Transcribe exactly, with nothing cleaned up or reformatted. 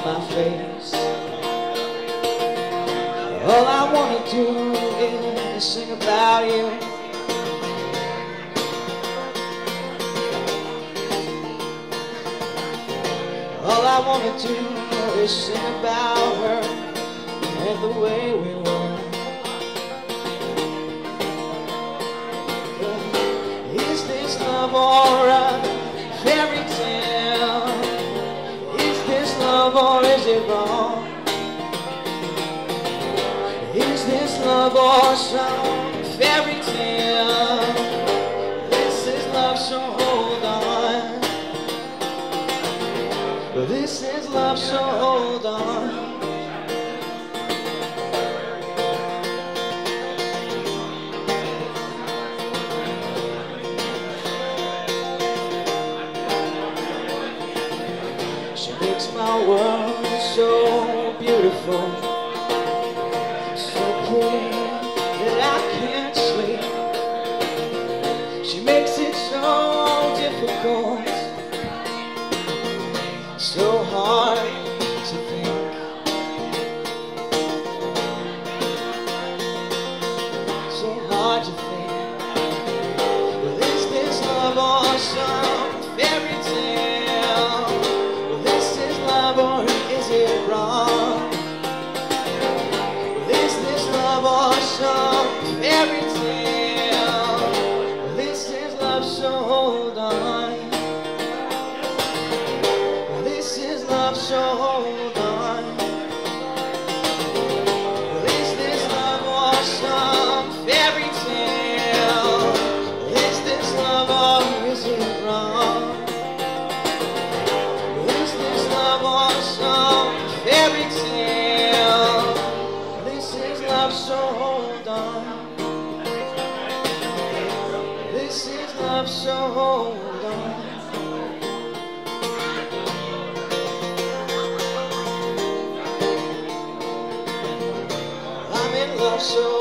my face. All I wanna do is sing about you. All I wanna do is sing about her and the way we were. Is this love or a fairy tale? Is this love or is it wrong? Is this love or some fairy tale? This is love, so hold on. This is love, so hold on. She makes my world so beautiful, so pretty that I can't sleep. She makes it so difficult, so hard to think. So hard to think. Well, is this love or some fairy tale? Well, this is love or is it wrong? Well, is this love or some fairy tale? Well, this is love, so hold on. So hold on. Well, is this love or some fairy tale? Is this love or is it wrong? Well, is this love or some fairy tale? This is love, so hold on. This is love, so hold on. So